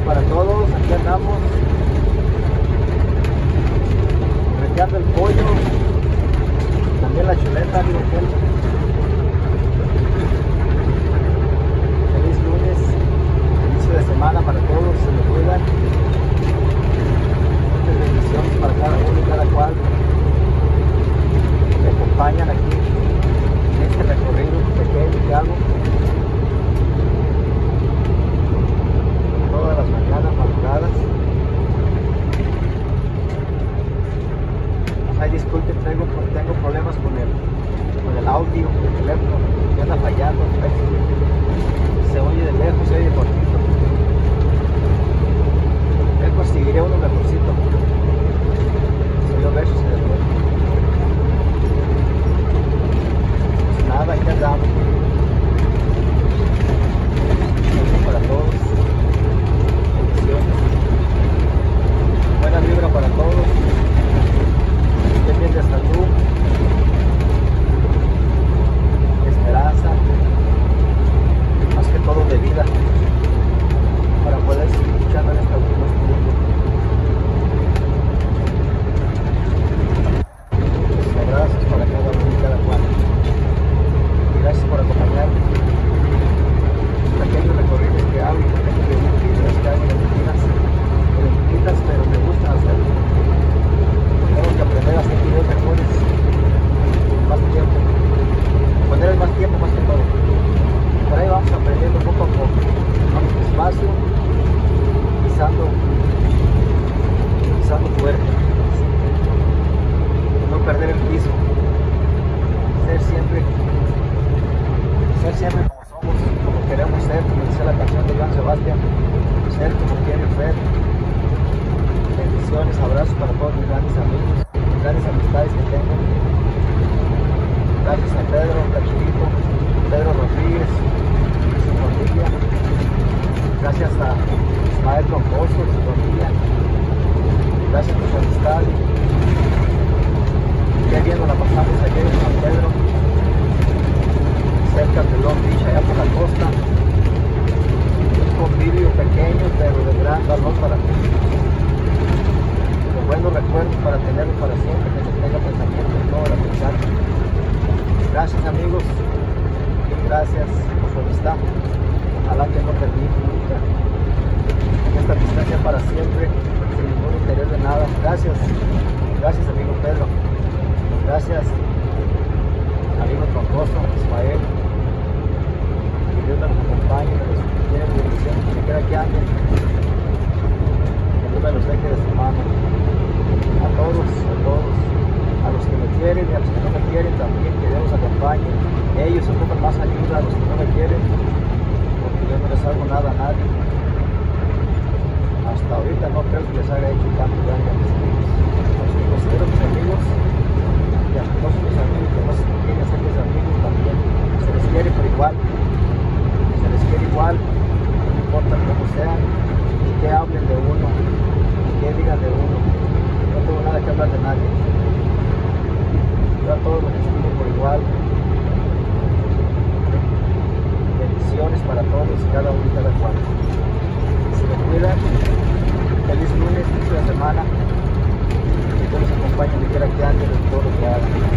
para todos, aquí andamos reteando el pollo, también la chuleta, amigo Kel. Feliz lunes, inicio de semana para todos, se me cuidan. Muchas bendiciones para cada uno y cada cual que me acompañan aquí en este recorrido pequeño que hago todas las mañanas madrugadas. Ay, disculpen, tengo problemas con el audio del teléfono, me anda fallando, se oye de lejos, se oye de cortito. Ya conseguiré uno mejorcito. Se dio versos y después. Pues nada, aquí andamos. Saludos para todos. Bendiciones. Buena vibra para todos. Estén bien de salud, esperanza, más que todo de vida, para poder seguir luchando en esta última mundo. Abrazos para cada uno y cada cual. Y gracias por acompañarme. Pequeños recorridos que hago, pequeños videos que hago de rutinas, pero me gusta hacerlo. Tengo que aprender a hacer videos mejores, más tiempo, poner más tiempo más que todo. Por ahí vamos aprendiendo poco a poco, vamos despacio, pisando fuerte, no perder el piso, ser siempre como somos, como queremos ser, como dice la canción de Joan Sebastián, ser como quieren ser. Bendiciones, abrazos para todos mis grandes amigos, mis grandes amistades que tengo. Gracias a Pedro Cachirito, Pedro Rodríguez y su familia. Gracias a Ismael Troncoso y su familia. Gracias por su amistad. Qué bien nos la pasamos aquí en San Pedro, cerca de Long Beach, allá por la costa. Un convivio pequeño pero de gran valor para mí. Buenos recuerdos para tenerlo para siempre, que se tenga pensamiento en todo el mensaje. Gracias amigos, y gracias por su amistad. Ojalá que no termine nunca. Esta distancia para siempre, sin ningún interés de nada. Gracias amigo Pedro. Gracias amigo Troncoso, Ismael. Que Dios nos acompañe, que nos tiene bendición, que quiera que ande. Que Dios me los deje de su mano. A todos, a los que me quieren y a los que no me quieren también, que Dios los acompañe. Ellos ocupan más ayuda a los que no me quieren, porque yo no les hago nada a nadie. Hasta ahorita no creo que les haya hecho tanto daño a mis amigos. Los considero mis amigos, y a todos mis amigos que no se quieren ser mis amigos también. Se les quiere por igual, no importa cómo sean, ni qué hablen de uno, ni qué digan de uno. No tengo nada que hablar de nadie. Yo a todos los estimo por igual. Bendiciones para todos y cada uno y cada cual. Se me cuidan. Feliz lunes, inicio de semana. Que Dios los acompañe donde quiera que anden en todo lo que hagan.